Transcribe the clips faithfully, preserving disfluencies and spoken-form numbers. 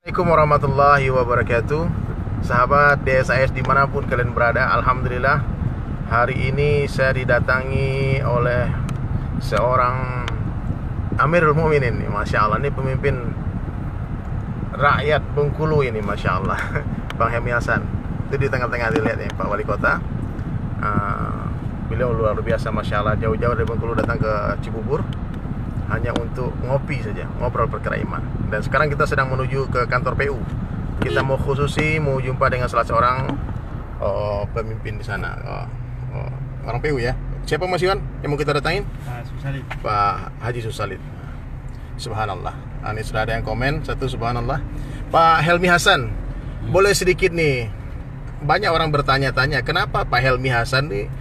Assalamualaikum warahmatullahi wabarakatuh. Sahabat D S A S dimanapun kalian berada, alhamdulillah hari ini saya didatangi oleh seorang Amirul Mukminin. Masya Allah, ini pemimpin rakyat Bengkulu ini, Masya Allah. Bang Helmi Hasan itu di tengah-tengah, dilihat ya, Pak Wali Kota. uh, Beliau luar biasa, Masya Allah, jauh-jauh dari Bengkulu datang ke Cibubur hanya untuk ngopi saja, ngobrol perkara iman. Dan sekarang kita sedang menuju ke kantor P U. Kita mau khususi, mau jumpa dengan salah seorang oh, pemimpin di sana, oh, oh, orang P U ya. Siapa Mas Iwan yang mau kita datangin? Pak Susalit. Pak Haji Susalit. Subhanallah. Nah, ini sudah ada yang komen satu, subhanallah. Pak Helmi Hasan, boleh sedikit nih, banyak orang bertanya-tanya, kenapa Pak Helmi Hasan nih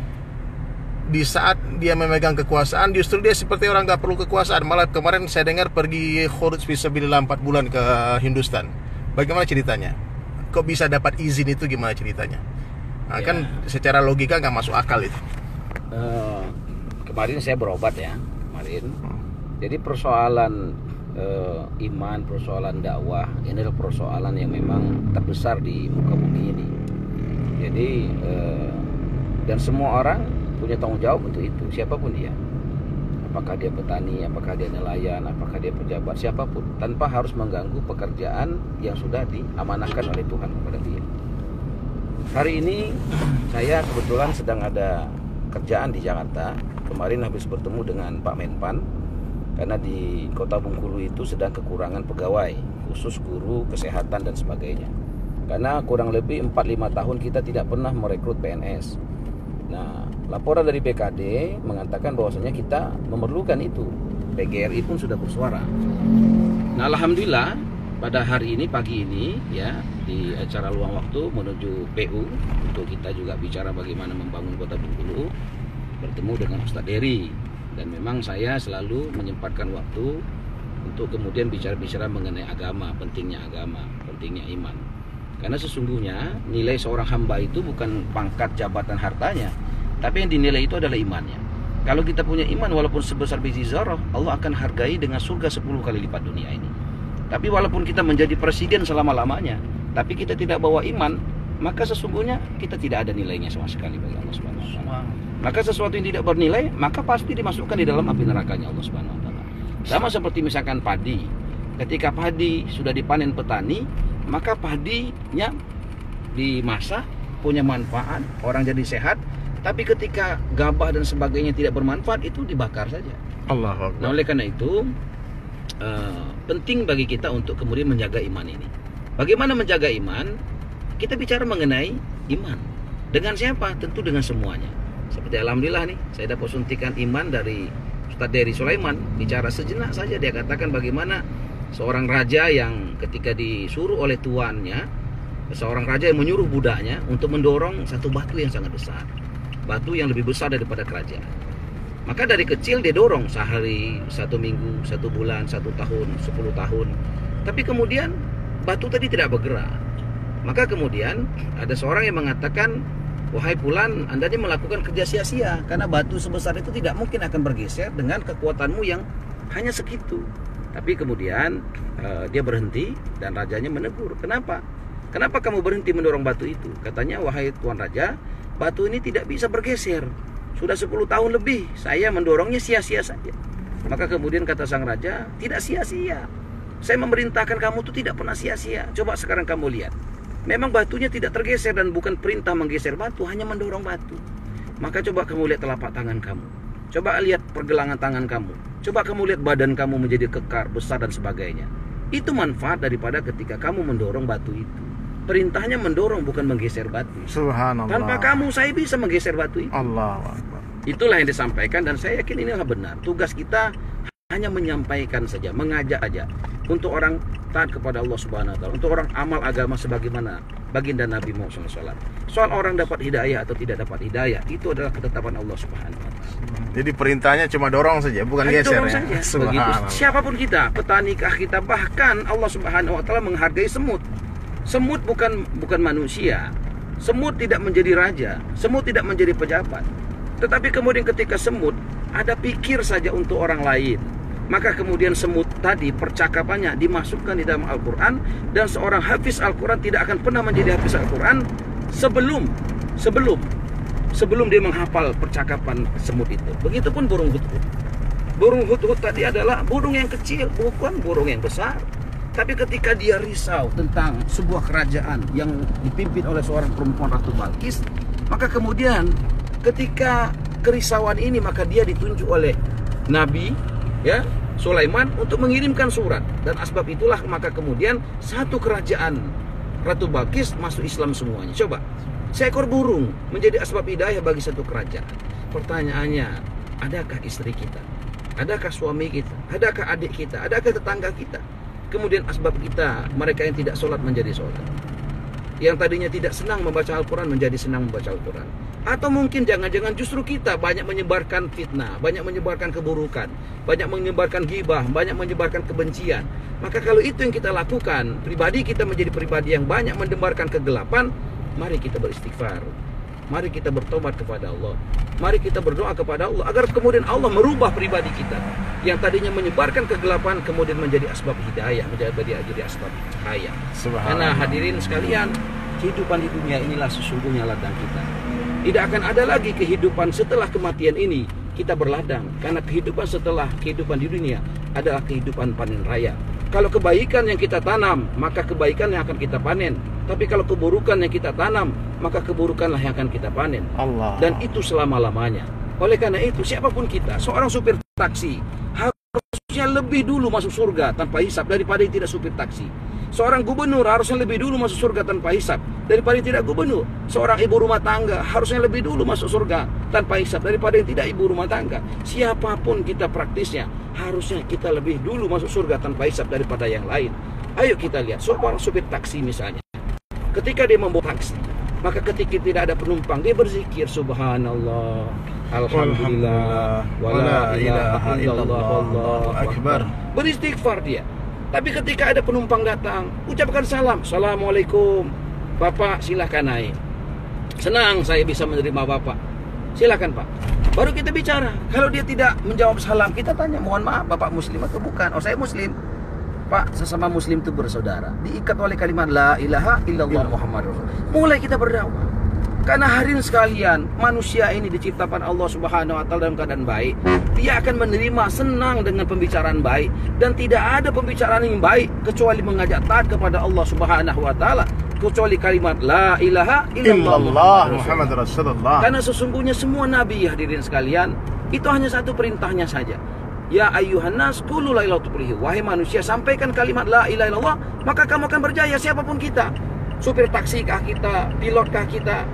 di saat dia memegang kekuasaan justru dia seperti orang gak perlu kekuasaan. Malah kemarin saya dengar pergi khuruj fisabilillah empat bulan ke Hindustan. Bagaimana ceritanya? Kok bisa dapat izin itu, gimana ceritanya? Nah, ya. Kan secara logika gak masuk akal itu. uh, Kemarin saya berobat ya kemarin. Jadi persoalan uh, iman, persoalan dakwah, ini adalah persoalan yang memang terbesar di muka bumi ini. Jadi uh, dan semua orang punya tanggung jawab untuk itu, siapapun dia. Apakah dia petani, apakah dia nelayan, apakah dia pejabat, siapapun, tanpa harus mengganggu pekerjaan yang sudah diamanahkan oleh Tuhan kepada dia. Hari ini saya kebetulan sedang ada kerjaan di Jakarta. Kemarin habis bertemu dengan Pak Menpan, karena di kota Bengkulu itu sedang kekurangan pegawai, khusus guru, kesehatan dan sebagainya. Karena kurang lebih empat lima tahun kita tidak pernah merekrut P N S. Nah, laporan dari B K D mengatakan bahwasanya kita memerlukan itu. P G R I pun sudah bersuara. Nah, alhamdulillah pada hari ini, pagi ini ya, di acara luang waktu menuju P U untuk kita juga bicara bagaimana membangun kota Bengkulu, bertemu dengan Ustadz Dery. Dan memang saya selalu menyempatkan waktu untuk kemudian bicara-bicara mengenai agama, pentingnya agama, pentingnya iman. Karena sesungguhnya nilai seorang hamba itu bukan pangkat, jabatan, hartanya, tapi yang dinilai itu adalah imannya. Kalau kita punya iman walaupun sebesar biji zarah, Allah akan hargai dengan surga sepuluh kali lipat dunia ini. Tapi walaupun kita menjadi presiden selama-lamanya, tapi kita tidak bawa iman, maka sesungguhnya kita tidak ada nilainya sama sekali bagi Allah Subhanahu wa taala. Maka sesuatu yang tidak bernilai, maka pasti dimasukkan di dalam api nerakanya Allah Subhanahu wa taala. Sama seperti misalkan padi. Ketika padi sudah dipanen petani, maka padinya dimasak, punya manfaat, orang jadi sehat. Tapi ketika gabah dan sebagainya tidak bermanfaat, itu dibakar saja. Allah. Nah, oleh karena itu uh, penting bagi kita untuk kemudian menjaga iman ini. Bagaimana menjaga iman? Kita bicara mengenai iman. Dengan siapa? Tentu dengan semuanya. Seperti alhamdulillah nih, saya dapat suntikan iman dari Ustadz Dery Sulaiman. Bicara sejenak saja, dia katakan bagaimana seorang raja yang ketika disuruh oleh tuannya, seorang raja yang menyuruh budaknya untuk mendorong satu batu yang sangat besar, batu yang lebih besar daripada kerajaan. Maka dari kecil dia dorong sehari, satu minggu, satu bulan, satu tahun, sepuluh tahun. Tapi kemudian batu tadi tidak bergerak. Maka kemudian ada seorang yang mengatakan, wahai Fulan, Anda ini melakukan kerja sia-sia, karena batu sebesar itu tidak mungkin akan bergeser dengan kekuatanmu yang hanya segitu. Tapi kemudian uh, dia berhenti dan rajanya menegur. Kenapa? Kenapa kamu berhenti mendorong batu itu? Katanya, wahai Tuan Raja, batu ini tidak bisa bergeser. Sudah sepuluh tahun lebih saya mendorongnya sia-sia saja. Maka kemudian kata sang raja, tidak sia-sia. Saya memerintahkan kamu itu tidak pernah sia-sia. Coba sekarang kamu lihat. Memang batunya tidak tergeser dan bukan perintah menggeser batu, hanya mendorong batu. Maka coba kamu lihat telapak tangan kamu. Coba lihat pergelangan tangan kamu. Coba kamu lihat badan kamu menjadi kekar, besar dan sebagainya. Itu manfaat daripada ketika kamu mendorong batu itu. Perintahnya mendorong, bukan menggeser batu. Subhanallah. Tanpa kamu saya bisa menggeser batu itu. Allahu Akbar. Itulah yang disampaikan dan saya yakin inilah benar. Tugas kita hanya menyampaikan saja, mengajak aja untuk orang taat kepada Allah Subhanahu wa taala, untuk orang amal agama sebagaimana baginda Nabi Muhammad shallallahu alaihi wasallam. Soal orang dapat hidayah atau tidak dapat hidayah, itu adalah ketetapan Allah Subhanahu wa taala. Jadi perintahnya cuma dorong saja, bukan Hanya geser dorong ya. saja. Begitu. Subhanallah. Siapapun kita, petanikah kita, bahkan Allah Subhanahu wa taala menghargai semut. Semut bukan bukan manusia. Semut tidak menjadi raja, semut tidak menjadi pejabat. Tetapi kemudian ketika semut ada pikir saja untuk orang lain, maka kemudian semut tadi percakapannya dimasukkan di dalam Al-Quran, dan seorang hafiz Al-Quran tidak akan pernah menjadi hafiz Al-Quran sebelum sebelum sebelum dia menghafal percakapan semut itu. Begitupun burung hudhud. Burung hudhud tadi adalah burung yang kecil, bukan burung yang besar. Tapi ketika dia risau tentang sebuah kerajaan yang dipimpin oleh seorang perempuan Ratu Balkis, maka kemudian ketika kerisauan ini, maka dia ditunjuk oleh Nabi ya Sulaiman untuk mengirimkan surat, dan asbab itulah maka kemudian satu kerajaan Ratu Balkis masuk Islam semuanya. Coba, seekor burung menjadi asbab hidayah bagi satu kerajaan. Pertanyaannya, adakah istri kita? Adakah suami kita? Adakah adik kita? Adakah tetangga kita? Kemudian asbab kita, mereka yang tidak sholat menjadi sholat, yang tadinya tidak senang membaca Al-Quran menjadi senang membaca Al-Quran. Atau mungkin jangan-jangan justru kita banyak menyebarkan fitnah, banyak menyebarkan keburukan, banyak menyebarkan ghibah, banyak menyebarkan kebencian. Maka kalau itu yang kita lakukan, pribadi kita menjadi pribadi yang banyak mendebarkan kegelapan, mari kita beristighfar, mari kita bertobat kepada Allah, mari kita berdoa kepada Allah agar kemudian Allah merubah pribadi kita yang tadinya menyebarkan kegelapan kemudian menjadi asbab hidayah, menjadi jadi asbab cahaya. Karena hadirin sekalian, kehidupan di dunia inilah sesungguhnya ladang kita. Tidak akan ada lagi kehidupan setelah kematian ini kita berladang, karena kehidupan setelah kehidupan di dunia adalah kehidupan panen raya. Kalau kebaikan yang kita tanam, maka kebaikan yang akan kita panen. Tapi kalau keburukan yang kita tanam, maka keburukanlah yang akan kita panen. Allah. Dan itu selama-lamanya. Oleh karena itu, siapapun kita, seorang supir taksi harusnya lebih dulu masuk surga tanpa hisab daripada yang tidak supir taksi. Seorang gubernur harusnya lebih dulu masuk surga tanpa hisab daripada yang tidak gubernur. Seorang ibu rumah tangga harusnya lebih dulu masuk surga tanpa hisab daripada yang tidak ibu rumah tangga. Siapapun kita praktisnya, harusnya kita lebih dulu masuk surga tanpa hisab daripada yang lain. Ayo kita lihat seorang supir taksi misalnya. Ketika dia membawa taksi, maka ketika tidak ada penumpang, dia berzikir subhanallah, alhamdulillah, wala ilaha illallah, Allahu akbar. Beristighfar dia. Tapi ketika ada penumpang datang, ucapkan salam, assalamualaikum, Bapak silakan naik. Senang saya bisa menerima Bapak, silakan Pak. Baru kita bicara. Kalau dia tidak menjawab salam, kita tanya, mohon maaf Bapak Muslim atau bukan? Oh saya Muslim. Pak, sesama Muslim itu bersaudara, diikat oleh kalimat la ilaha illallah Muhammadur Rasulullah. Mulai kita berdakwah. Karena hadirin sekalian, manusia ini diciptakan Allah Subhanahu wa taala dalam keadaan baik. Dia akan menerima senang dengan pembicaraan baik, dan tidak ada pembicaraan yang baik kecuali mengajak taat kepada Allah Subhanahu wa taala, kecuali kalimat la ilaha illallah Muhammad Rasulullah. Karena sesungguhnya semua nabi, hadirin sekalian, itu hanya satu perintahnya saja. Ya ayyuhan nas qulu la ilaha illallah. Wahai manusia, sampaikan kalimat la ilaha illallah, maka kamu akan berjaya, siapapun kita. Supir taksi kah kita, pilot kah kita,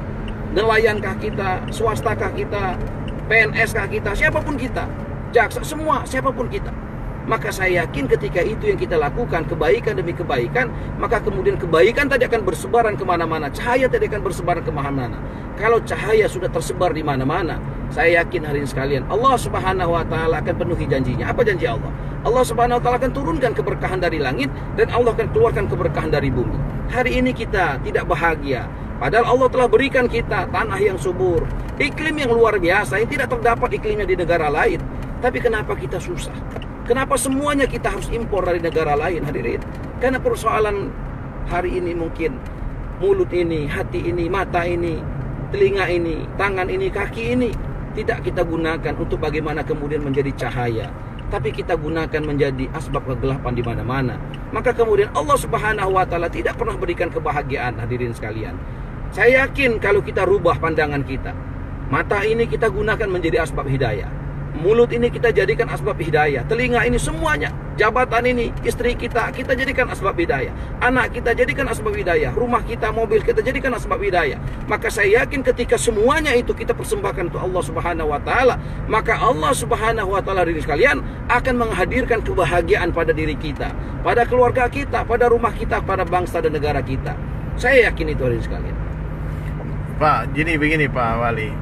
nelayan kah kita, swasta kah kita, P N S kah kita, siapapun kita, jaksa, semua, siapapun kita. Maka saya yakin ketika itu yang kita lakukan, kebaikan demi kebaikan, maka kemudian kebaikan tadi akan bersebaran kemana-mana, cahaya tadi akan bersebaran kemana-mana. Kalau cahaya sudah tersebar di mana-mana, saya yakin hadirin sekalian, Allah Subhanahu wa taala akan penuhi janjinya. Apa janji Allah? Allah Subhanahu wa taala akan turunkan keberkahan dari langit, dan Allah akan keluarkan keberkahan dari bumi. Hari ini kita tidak bahagia, padahal Allah telah berikan kita tanah yang subur, iklim yang luar biasa yang tidak terdapat iklimnya di negara lain. Tapi kenapa kita susah? Kenapa semuanya kita harus impor dari negara lain, hadirin? Karena persoalan hari ini mungkin mulut ini, hati ini, mata ini, telinga ini, tangan ini, kaki ini tidak kita gunakan untuk bagaimana kemudian menjadi cahaya, tapi kita gunakan menjadi asbab kegelapan di mana-mana. Maka kemudian Allah Subhanahu wa taala tidak pernah berikan kebahagiaan, hadirin sekalian. Saya yakin kalau kita rubah pandangan kita, mata ini kita gunakan menjadi asbab hidayah, mulut ini kita jadikan asbab hidayah, telinga ini semuanya, jabatan ini, istri kita, kita jadikan asbab hidayah, anak kita jadikan asbab hidayah, rumah kita, mobil kita jadikan asbab hidayah. Maka saya yakin ketika semuanya itu kita persembahkan untuk Allah Subhanahu wa taala, maka Allah Subhanahu wa taala, diri sekalian, akan menghadirkan kebahagiaan pada diri kita, pada keluarga kita, pada rumah kita, pada bangsa dan negara kita. Saya yakin itu, diri sekalian. Pak, jadi begini Pak Wali,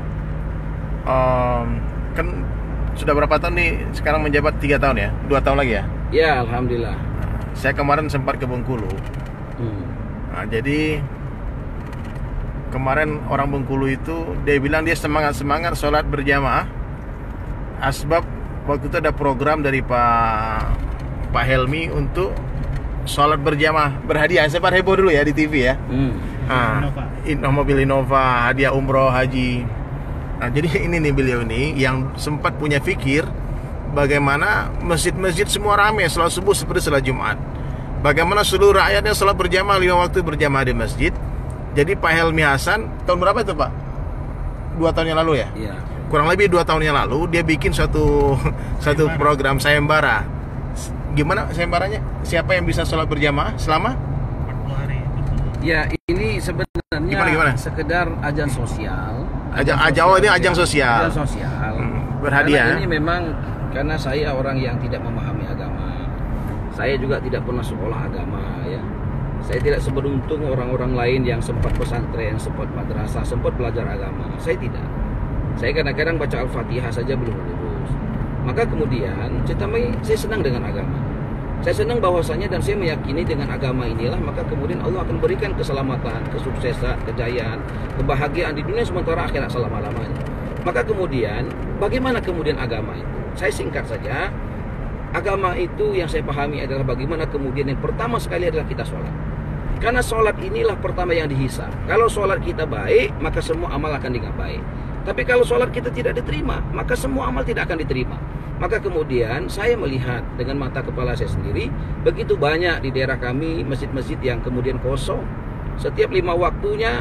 um, kan sudah berapa tahun nih sekarang menjabat? Tiga tahun ya? Dua tahun lagi ya? Ya, alhamdulillah. Saya kemarin sempat ke Bengkulu. hmm. Nah, jadi kemarin orang Bengkulu itu dia bilang dia semangat-semangat sholat berjamaah, asbab waktu itu ada program dari Pak Pak Helmi untuk sholat berjamaah berhadiah. Sempat heboh dulu ya di T V ya. Hmm. Nah, Innova. Mobil Innova, hadiah umroh, haji. Nah, jadi ini nih beliau ini yang sempat punya fikir bagaimana masjid-masjid semua ramai sholat subuh seperti sholat Jumat. Bagaimana seluruh rakyatnya sholat berjamaah lima waktu berjamaah di masjid. Jadi Pak Helmi Hasan tahun berapa itu Pak? Dua tahun yang lalu ya? Iya. Kurang lebih dua tahun yang lalu dia bikin suatu satu program sayembara. Gimana sayembaranya? Siapa yang bisa sholat berjamaah selama empat puluh hari? Ya, ini sebenarnya Gimana, gimana? sekedar ajang sosial. Ajang- ajang- oh, ini ajang sosial. Ajang sosial. Hmm, berhadiah. Karena ini memang karena saya orang yang tidak memahami agama. Saya juga tidak pernah sekolah agama ya. Saya tidak seberuntung orang-orang lain yang sempat pesantren, sempat madrasah, sempat belajar agama. Saya tidak. Saya kadang-kadang baca Al-Fatihah saja belum lulus. Maka kemudian saya senang dengan agama. Saya senang bahwasanya dan saya meyakini dengan agama inilah maka kemudian Allah akan berikan keselamatan, kesuksesan, kejayaan, kebahagiaan di dunia sementara akhirat selama-lamanya. Maka kemudian bagaimana kemudian agama itu? Saya singkat saja. Agama itu yang saya pahami adalah bagaimana kemudian yang pertama sekali adalah kita sholat. Karena sholat inilah pertama yang dihisab. Kalau sholat kita baik, maka semua amal akan dianggap baik. Tapi kalau sholat kita tidak diterima, maka semua amal tidak akan diterima. Maka kemudian saya melihat dengan mata kepala saya sendiri, begitu banyak di daerah kami masjid-masjid yang kemudian kosong. Setiap lima waktunya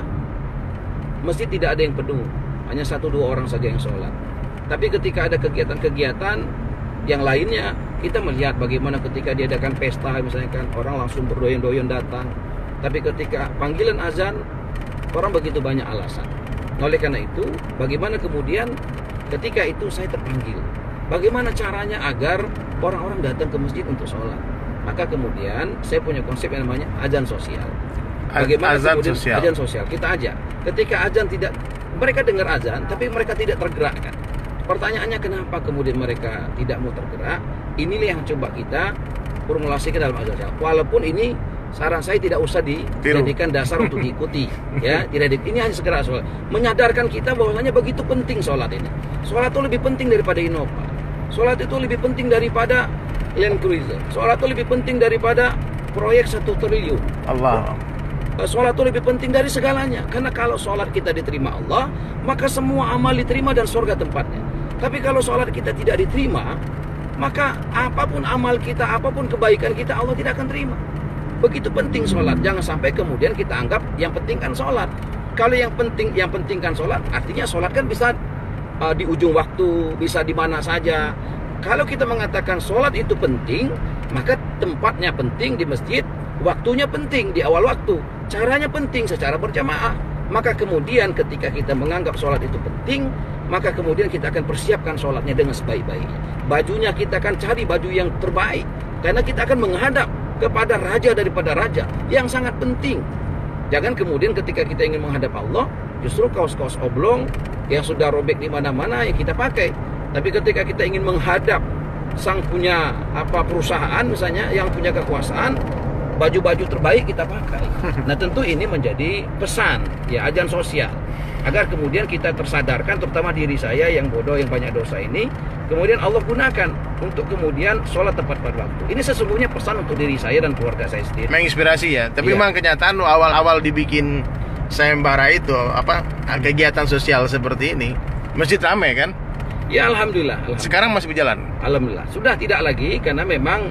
masjid tidak ada yang penuh, hanya satu dua orang saja yang sholat. Tapi ketika ada kegiatan-kegiatan yang lainnya, kita melihat bagaimana ketika diadakan pesta misalnya kan orang langsung berdoyon-doyon datang. Tapi ketika panggilan azan, orang begitu banyak alasan. Oleh karena itu, bagaimana kemudian ketika itu saya terpanggil, bagaimana caranya agar orang-orang datang ke masjid untuk sholat? Maka kemudian saya punya konsep yang namanya azan sosial. Bagaimana azan kemudian sosial. azan sosial? Kita ajak. Ketika azan tidak, mereka dengar azan, tapi mereka tidak tergerakkan. Pertanyaannya kenapa kemudian mereka tidak mau tergerak? Inilah yang coba kita formulasikan dalam azan sosial. Walaupun ini saran saya tidak usah dijadikan dasar untuk diikuti, ya. Tidak di, ini hanya sekedar sholat. Menyadarkan kita bahwasanya begitu penting sholat ini. Sholat itu lebih penting daripada Innova. Sholat itu lebih penting daripada Land Cruiser. Sholat itu lebih penting daripada proyek satu triliun. Allah. Sholat itu lebih penting dari segalanya. Karena kalau sholat kita diterima Allah, maka semua amal diterima dan surga tempatnya. Tapi kalau sholat kita tidak diterima, maka apapun amal kita, apapun kebaikan kita, Allah tidak akan terima. Begitu penting sholat. Jangan sampai kemudian kita anggap yang penting kan sholat. Kalau yang penting yang penting kan sholat, artinya sholat kan bisa uh, di ujung waktu, bisa di mana saja. Kalau kita mengatakan sholat itu penting, maka tempatnya penting di masjid, waktunya penting di awal waktu, caranya penting secara berjamaah. Maka kemudian ketika kita menganggap sholat itu penting, maka kemudian kita akan persiapkan sholatnya dengan sebaik-baiknya. Bajunya kita akan cari baju yang terbaik, karena kita akan menghadap kepada raja daripada raja yang sangat penting. Jangan kemudian ketika kita ingin menghadap Allah, justru kaos-kaos oblong yang sudah robek di mana-mana yang kita pakai. Tapi ketika kita ingin menghadap sang punya apa perusahaan misalnya yang punya kekuasaan, baju-baju terbaik kita pakai. Nah tentu ini menjadi pesan ya azan sosial agar kemudian kita tersadarkan, terutama diri saya yang bodoh yang banyak dosa ini, kemudian Allah gunakan untuk kemudian sholat tepat pada waktu. Ini sesungguhnya pesan untuk diri saya dan keluarga saya sendiri. Menginspirasi ya. Tapi Iya. memang kenyataan awal-awal dibikin sayembara itu apa kegiatan sosial seperti ini, masjid ramai kan? Ya alhamdulillah, alhamdulillah. Sekarang masih berjalan. Alhamdulillah. Sudah tidak lagi karena memang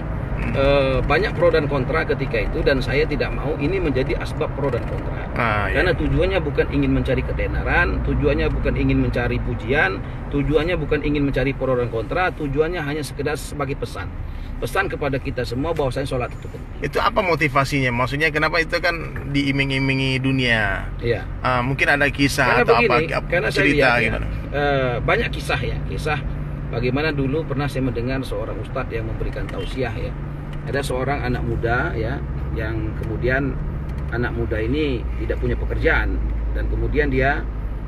e, banyak pro dan kontra ketika itu dan saya tidak mau ini menjadi asbab pro dan kontra. Ah, iya. Karena tujuannya bukan ingin mencari ketenaran, tujuannya bukan ingin mencari pujian, tujuannya bukan ingin mencari pro dan kontra, tujuannya hanya sekedar sebagai pesan. Pesan kepada kita semua bahwasanya sholat itu penting. Itu apa motivasinya? Maksudnya kenapa itu kan diiming-imingi dunia? Iya. Ah, mungkin ada kisah Karena atau begini, apa karena saya cerita lihat ya, gimana? eh, banyak kisah ya, kisah bagaimana dulu pernah saya mendengar seorang ustadz yang memberikan tausiah ya. Ada seorang anak muda ya yang kemudian anak muda ini tidak punya pekerjaan dan kemudian dia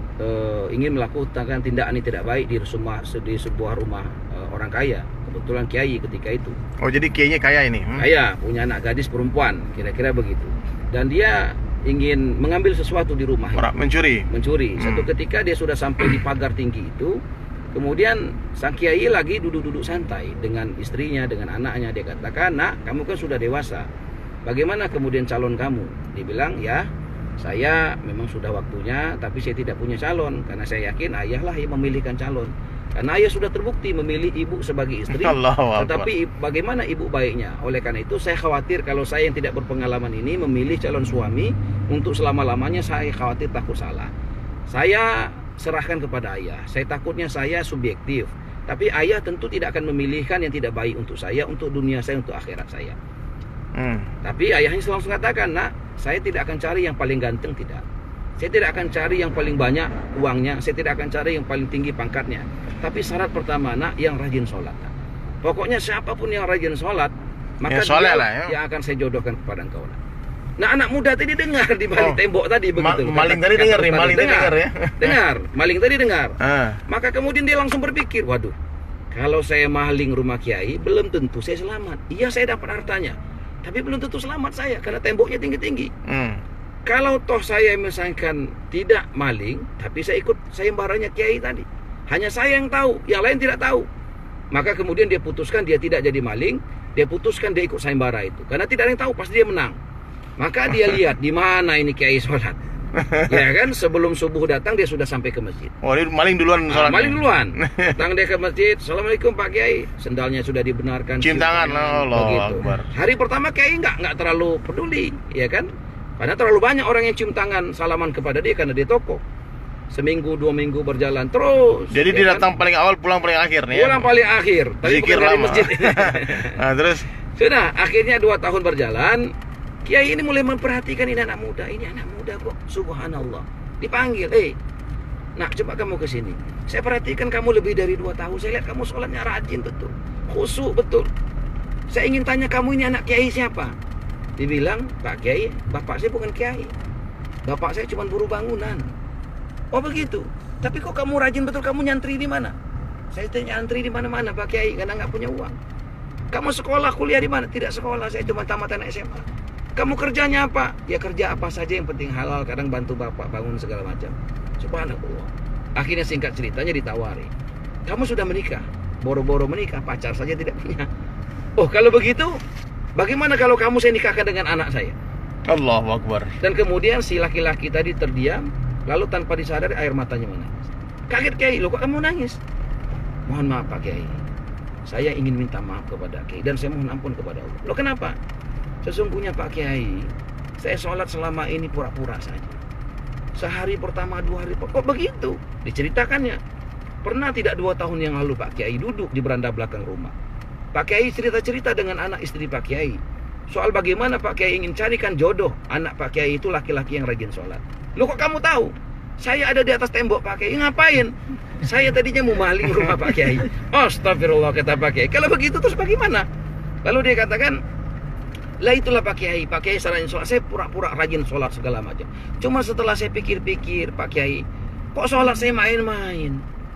uh, ingin melakukan tindakan yang tidak baik di rumah di sebuah rumah uh, orang kaya, kebetulan kiai ketika itu. Oh jadi kiainya kaya ini? Hmm? Kaya, punya anak gadis perempuan, kira-kira begitu. Dan dia ingin mengambil sesuatu di rumah. Orang mencuri. Mencuri. Hmm. Satu ketika dia sudah sampai di pagar tinggi itu, Kemudian sang kiai lagi duduk-duduk santai dengan istrinya, dengan anaknya. Dia katakan, nak, kamu kan sudah dewasa, bagaimana kemudian calon kamu? Dia bilang, ya saya memang sudah waktunya, tapi saya tidak punya calon, karena saya yakin ayahlah yang memilihkan calon. Karena ayah sudah terbukti memilih ibu sebagai istri. Tetapi bagaimana ibu baiknya? Oleh karena itu saya khawatir kalau saya yang tidak berpengalaman ini memilih calon suami untuk selama-lamanya, saya khawatir takut salah. Saya serahkan kepada ayah. Saya takutnya saya subjektif, tapi ayah tentu tidak akan memilihkan yang tidak baik untuk saya, untuk dunia saya, untuk akhirat saya. hmm. Tapi ayahnya langsung katakan, nak, saya tidak akan cari yang paling ganteng, tidak. Saya tidak akan cari yang paling banyak uangnya, saya tidak akan cari yang paling tinggi pangkatnya. Tapi syarat pertama, nak, yang rajin sholat. Pokoknya siapapun yang rajin sholat, maka ya, dia lah, ya. yang akan saya jodohkan kepada engkau. Nah, anak muda tadi dengar di balik oh, tembok tadi begitu. Ma maling tadi dengar nih, maling tadi dengar ya. Dengar, maling tadi dengar. Ah. Maka kemudian dia langsung berpikir, waduh, kalau saya maling rumah kiai, belum tentu saya selamat. Iya, saya dapat hartanya, tapi belum tentu selamat saya karena temboknya tinggi-tinggi. Hmm. Kalau toh saya misalkan tidak maling, tapi saya ikut sayembaranya kiai tadi, hanya saya yang tahu, yang lain tidak tahu. Maka kemudian dia putuskan dia tidak jadi maling, dia putuskan dia ikut sayembara itu, karena tidak ada yang tahu, pasti dia menang. Maka dia lihat di mana ini kiai sholat. Ya kan, sebelum subuh datang dia sudah sampai ke masjid. Oh, dia maling duluan sholat. Ah, maling duluan. Datang dia ke masjid. Assalamualaikum Pak Kiai. Sendalnya sudah dibenarkan. Cium tangan, Allah Akbar. Hari pertama Kiai nggak nggak terlalu peduli, ya kan? Karena terlalu banyak orang yang cium tangan, salaman kepada dia karena dia tokoh. Seminggu, dua minggu berjalan terus. Jadi ya dia kan? Datang paling awal, pulang paling akhir nih. Pulang ya? paling akhir. Tapi zikir lama. Masjid. Nah, terus sudah akhirnya dua tahun berjalan. Kiai ini mulai memperhatikan ini anak muda, ini anak muda kok, subhanallah. Dipanggil, eh, nak, coba kamu ke sini. Saya perhatikan kamu lebih dari dua tahun. Saya lihat kamu sholatnya rajin betul, khusyuk betul. Saya ingin tanya, kamu ini anak kiai siapa? Dibilang, Pak Kiai, bapak saya bukan kiai. Bapak saya cuma buruh bangunan. Oh begitu. Tapi kok kamu rajin betul, kamu nyantri di mana? Saya tanya, nyantri di mana-mana Pak Kiai, karena nggak punya uang. Kamu sekolah, kuliah di mana? Tidak sekolah, saya cuma tamatan S M A. Kamu kerjanya apa? Ya kerja apa saja yang penting halal, kadang bantu bapak bangun segala macam. Subhanallah. Akhirnya singkat ceritanya ditawari. Kamu sudah menikah? Boro-boro menikah, pacar saja tidak punya. Oh kalau begitu, bagaimana kalau kamu saya nikahkan dengan anak saya? Allahu Akbar. Dan kemudian si laki-laki tadi terdiam, lalu tanpa disadari air matanya menangis. Kaget Kiai, loh kok kamu nangis? Mohon maaf Pak Kiai, saya ingin minta maaf kepada Kiai dan saya mohon ampun kepada Allah. Loh kenapa? Sesungguhnya Pak Kiai, saya sholat selama ini pura-pura saja. Sehari pertama, dua hari, kok begitu? Diceritakannya. Pernah tidak dua tahun yang lalu Pak Kiai duduk di beranda belakang rumah. Pak Kiai cerita-cerita dengan anak istri Pak Kiai. Soal bagaimana Pak Kiai ingin carikan jodoh. Anak Pak Kiai itu laki-laki yang rajin sholat. Loh kok kamu tahu? Saya ada di atas tembok Pak Kiai. Ngapain? Saya tadinya mau maling rumah Pak Kiai. Astagfirullah kata Pak Kiai. Kalau begitu terus bagaimana? Lalu dia katakan, lah itulah Pak Kiai, Pak Kiai selain sholat, saya pura-pura rajin sholat segala macam. Cuma setelah saya pikir-pikir Pak Kiai, kok sholat saya main-main?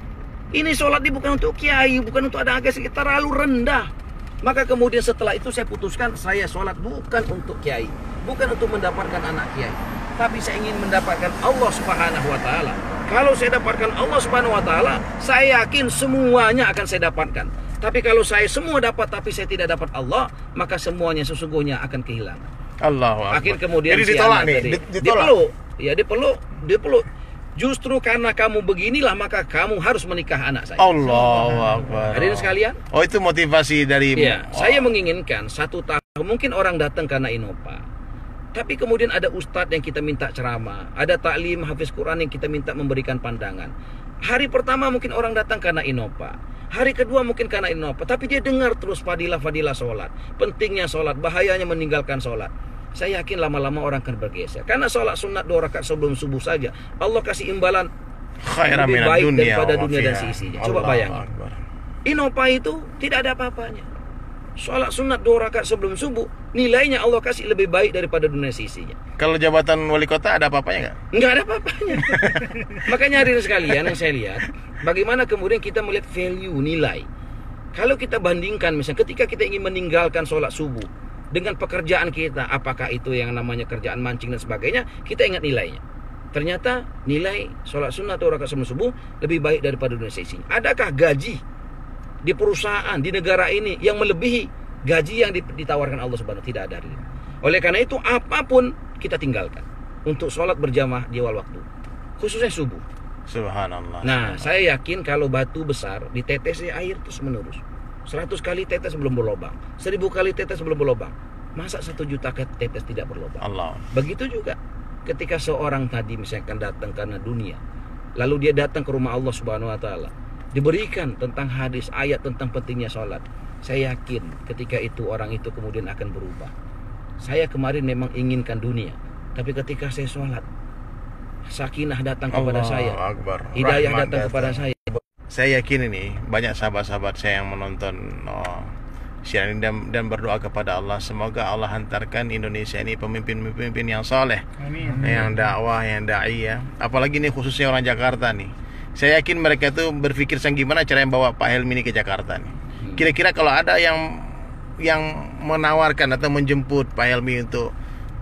Ini sholat ini bukan untuk Kiai, bukan untuk ada agak sekitar, terlalu rendah. Maka kemudian setelah itu saya putuskan, saya sholat bukan untuk Kiai, bukan untuk mendapatkan anak Kiai, tapi saya ingin mendapatkan Allah Subhanahu Wa Taala. Kalau saya dapatkan Allah Subhanahu Wa Taala, saya yakin semuanya akan saya dapatkan. Tapi kalau saya semua dapat tapi saya tidak dapat Allah, maka semuanya sesungguhnya akan kehilangan. Allah. Akhir kemudian jadi ditolak nih, tadi, ditolak. Dipeluk, ya dipeluk, dipeluk. Justru karena kamu beginilah maka kamu harus menikah anak saya. Allah Akbar. Hadirin sekalian. Oh itu motivasi dari. Ya, oh. Saya menginginkan satu tahun mungkin orang datang karena Innova. Tapi kemudian ada ustadz yang kita minta ceramah, ada taklim hafiz Quran yang kita minta memberikan pandangan. Hari pertama mungkin orang datang karena Innova. Hari kedua mungkin karena Innova, tapi dia dengar terus fadilah-fadilah sholat, pentingnya sholat, bahayanya meninggalkan sholat. Saya yakin lama-lama orang akan bergeser. Karena sholat sunat dua rakaat sebelum subuh saja, Allah kasih imbalan lebih baik daripada dunia dan seisinya. Coba bayangin. Innova itu tidak ada apa-apanya. Sholat sunat dua rakaat sebelum subuh, nilainya Allah kasih lebih baik daripada dunia sisinya. Kalau jabatan wali kota ada apa-apanya nggak? Nggak ada apa-apanya. Makanya hadirin sekalian yang saya lihat, bagaimana kemudian kita melihat value, nilai. Kalau kita bandingkan misalnya ketika kita ingin meninggalkan sholat subuh dengan pekerjaan kita, apakah itu yang namanya kerjaan mancing dan sebagainya, kita ingat nilainya. ternyata nilai sholat sunnah atau rakaat sebelum subuh lebih baik daripada dunia seisinya. Adakah gaji di perusahaan di negara ini yang melebihi gaji yang ditawarkan Allah Subhanahu wa taala? Tidak ada hari ini. Oleh karena itu apapun kita tinggalkan untuk sholat berjamaah di awal waktu, khususnya subuh. Subhanallah. Nah, saya yakin kalau batu besar ditetesi air terus menerus, seratus kali tetes belum berlobang, seribu kali tetes belum berlobang, masa satu juta tetes tidak berlobang? Allah. Begitu juga ketika seorang tadi misalkan datang karena dunia, lalu dia datang ke rumah Allah Subhanahu wa taala, diberikan tentang hadis ayat tentang pentingnya sholat. Saya yakin ketika itu orang itu kemudian akan berubah. Saya kemarin memang inginkan dunia, tapi ketika saya sholat, sakinah datang kepada Allah saya, Akbar. hidayah Rahmat datang kepada saya. Saya yakin ini banyak sahabat-sahabat saya yang menonton oh, siaran ini dan, dan berdoa kepada Allah, semoga Allah hantarkan Indonesia ini pemimpin-pemimpin yang soleh, Amin. yang dakwah, yang dai ya. Apalagi nih khususnya orang Jakarta nih. Saya yakin mereka tuh berpikir sang gimana cara yang bawa Pak Helmi ini ke Jakarta nih. Kira-kira kalau ada yang yang menawarkan atau menjemput Pak Helmi untuk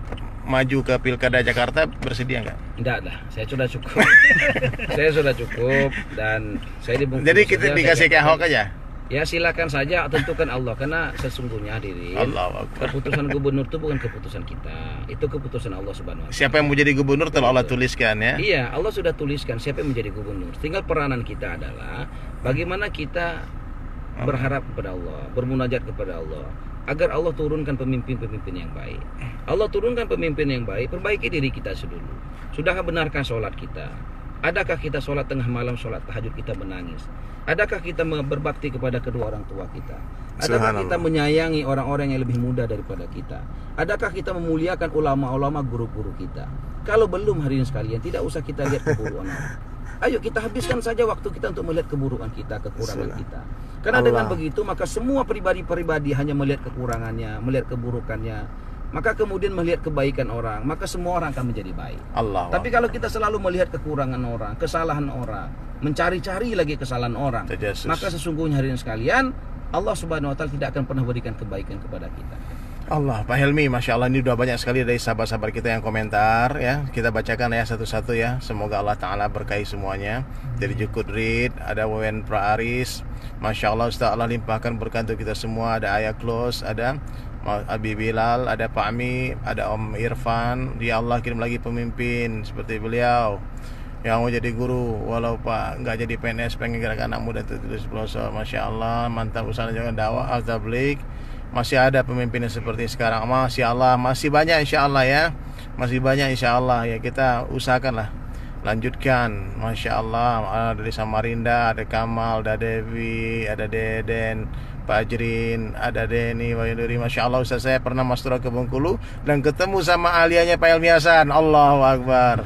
maju ke Pilkada Jakarta, bersedia nggak? Tidak lah, saya sudah cukup. Saya sudah cukup dan saya dibungkus. Jadi kita saja, dikasih ke Ahok aja. Ya silakan saja, tentukan Allah, karena sesungguhnya hadirin, Allahu Akbar. keputusan gubernur itu bukan keputusan kita, itu keputusan Allah Subhanahu wa taala. Siapa yang mau jadi gubernur telah Allah tuliskan ya. Iya, Allah sudah tuliskan siapa yang menjadi gubernur. Tinggal peranan kita adalah bagaimana kita berharap kepada Allah, bermunajat kepada Allah, agar Allah turunkan pemimpin-pemimpin yang baik. Allah turunkan pemimpin yang baik, perbaiki diri kita dulu. Sudahkah benarkah sholat kita? Adakah kita sholat tengah malam, sholat tahajud kita menangis? Adakah kita berbakti kepada kedua orang tua kita? Adakah kita menyayangi orang-orang yang lebih muda daripada kita? Adakah kita memuliakan ulama-ulama, guru-guru kita? Kalau belum hadirin sekalian, tidak usah kita lihat keburukan orang. Ayo kita habiskan saja waktu kita untuk melihat keburukan kita, kekurangan kita. Karena Allah. Dengan begitu maka semua pribadi-pribadi hanya melihat kekurangannya, melihat keburukannya. Maka kemudian melihat kebaikan orang, maka semua orang akan menjadi baik. Allah. Tapi kalau kita selalu melihat kekurangan orang, kesalahan orang, mencari-cari lagi kesalahan orang, Terjesus. maka sesungguhnya hadirin sekalian, Allah Subhanahu wa taala tidak akan pernah berikan kebaikan kepada kita. Allah, Pak Helmi, Masya Allah, ini udah banyak sekali dari sahabat-sahabat kita yang komentar ya. Kita bacakan ya satu-satu ya. Semoga Allah Ta'ala berkahi semuanya. Dari Jukut Reed, ada Wawen Praaris, Masya Allah, Ustaz Allah limpahkan berkah untuk kita semua. Ada Ayah Klos, ada Abi Bilal, ada Pak Ami, ada Om Irfan. Ya Allah, kirim lagi pemimpin seperti beliau yang mau jadi guru, walau Pak nggak jadi P N S, pengen gerakan anak muda tertulis pelosok. Masya Allah, mantap usaha jangan dakwah al-tabligh. Masih ada pemimpin yang seperti sekarang, Masya Allah, masih banyak insya Allah ya, masih banyak insya Allah ya, kita usahakanlah lanjutkan. Masya Allah, ada dari Samarinda, ada Kamal, ada Devi, ada Deden, Pak Ajrin, ada Denny, Wayuduri. Masya Allah, Ustaz saya pernah mastura ke Bengkulu dan ketemu sama aliannya Pak Helmi Hasan. Allahu Akbar.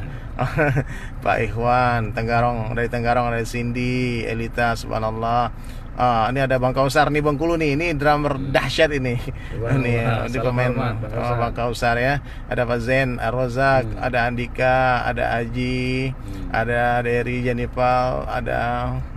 Pak Ikhwan Tenggarong, dari Tenggarong ada Cindy, Elita, subhanallah. Ah, ini ada Bang Kausar nih Bengkulu nih, ini drummer dahsyat ini. Ini ya, di pemain oh, Bang Kausar ya. Ada Pak Zen, Rozak, hmm. ada Andika, ada Aji, hmm. ada Dery Janipal, ada